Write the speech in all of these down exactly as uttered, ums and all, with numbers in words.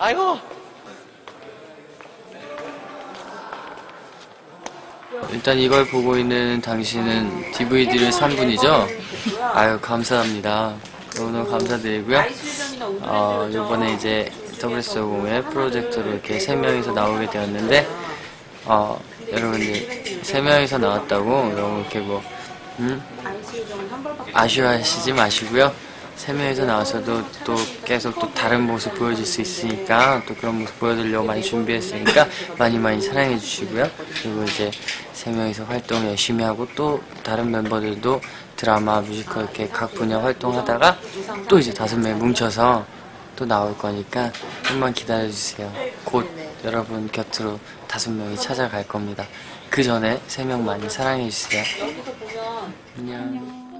아이고. 일단 이걸 보고 있는 당신은 디브이디를 산 분이죠? 아유, 감사합니다. 너무너무 감사드리고요. 어, 요번에 이제 더블유에스 오십의 프로젝트로 이렇게 세 명이서 나오게 되었는데, 어, 여러분들, 세 명이서 나왔다고 너무 이렇게 뭐, 음? 아쉬워하시지 마시고요. 세 명이서 나와서도 또 계속 또 다른 모습 보여줄 수 있으니까 또 그런 모습 보여드리려고 많이 준비했으니까 많이 많이 사랑해 주시고요. 그리고 이제 세 명이서 활동 열심히 하고 또 다른 멤버들도 드라마, 뮤지컬 이렇게 각 분야 활동하다가 또 이제 다섯 명이 뭉쳐서 또 나올 거니까 좀만 기다려주세요. 곧 여러분 곁으로 다섯 명이 찾아갈 겁니다. 그 전에 세 명 많이 사랑해 주세요. 안녕.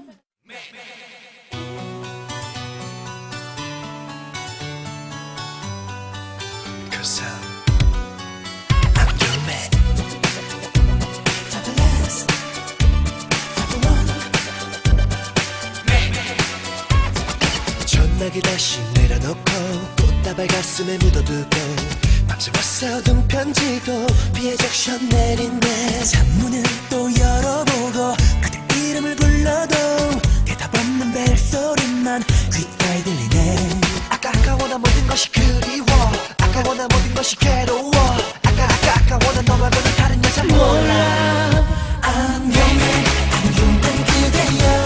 전화기 다시 내려놓고 꽃다발 가슴에 묻어두고 밤새 써둔 편지도 비에 적셔 내린네. 창문을 또 열어보고 그대 이름을 불러도 대답 없는 벨소리만 귓가에 들리네. 아까 아까워나 모든 것이 그리워. 아까워나 모든 것이 괴로워. 아까 아까 아까워나 너 말고는 다른 여자 몰라. I'm your man, I'm your man 그대여.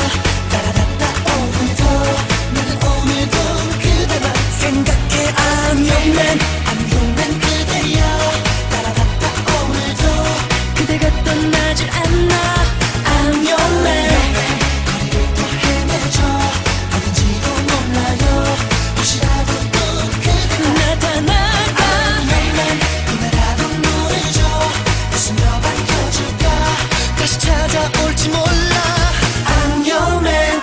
따라다다 오늘도 나는 오늘도 그대만 생각해. I'm your man, I'm your man 그대여. 따라다다 오늘도 그대가 떠나질 않아. I'm your man. 거리를 또 헤매줘 어딘지도 몰라요. 혹시라도 또 그대가 나타날까. I'm your man. 그날라도 모르죠. 웃으며 반겨줄까. 다시 찾아올지 몰라. I'm your man.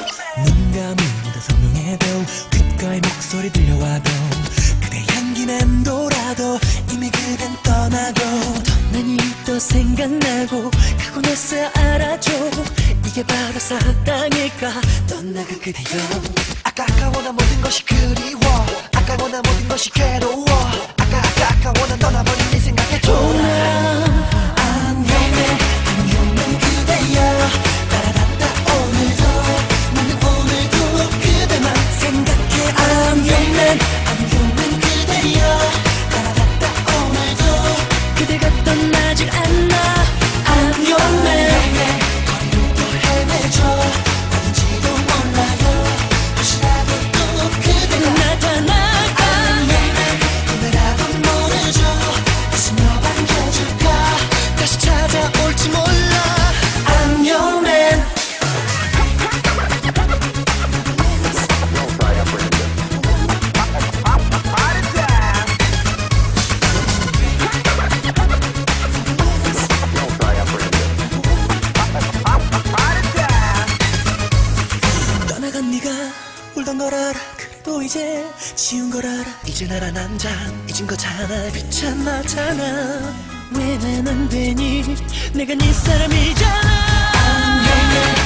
눈 감으다 성명해도 귓가에 목소리 들려와도 그대 향기 맴돌아도 이미 그댄 떠나고 떠나니 또 생각나고 가고 나서야 알아줘 이게 바로 사랑일까. 떠나간 그대여. 아까 아까워나 모든 것이 그리워. 아까워나 모든 것이 괴로워. 아까 아까 아까워나 떠나버린 네 생각에 돌아. I'm your man, I'm your man 그대여. 따라다다 오늘도 나는 오늘도 그대만 생각해. I'm your man, I'm your man 그대여. 따라다다 오늘도 그대가 떠나질 않아. I'm your man. 거리를 또 헤매줘 어딘지도 몰라요. 혹시라도 또 그대가 나타날까. I'm your man. 그대라도 모르죠. 웃으며 반겨줄까. 다시 찾아올지 몰라. I'm your man. 떠나간 네가 울던 걸 알아. 그래도 이제 지운 걸 알아. 이제 나란 남자 잊은 거잖아. 귀찮아잖아. 왜 난 안 되니. 내가 네 사람이잖아. I'm your man.